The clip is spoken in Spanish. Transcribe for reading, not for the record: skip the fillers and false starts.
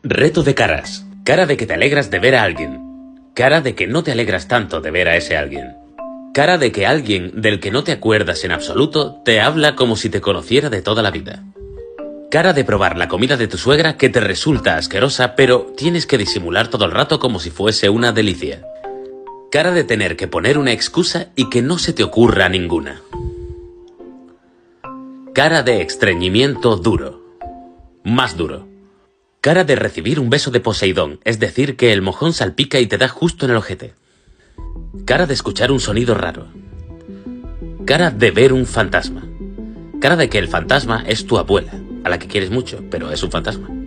Reto de caras. Cara de que te alegras de ver a alguien. Cara de que no te alegras tanto de ver a ese alguien. Cara de que alguien del que no te acuerdas en absoluto te habla como si te conociera de toda la vida. Cara de probar la comida de tu suegra que te resulta asquerosa, pero tienes que disimular todo el rato como si fuese una delicia. Cara de tener que poner una excusa y que no se te ocurra ninguna. Cara de estreñimiento duro. Más duro. Cara de recibir un beso de Poseidón, es decir, que el mojón salpica y te da justo en el ojete. Cara de escuchar un sonido raro. Cara de ver un fantasma. Cara de que el fantasma es tu abuela, a la que quieres mucho, pero es un fantasma.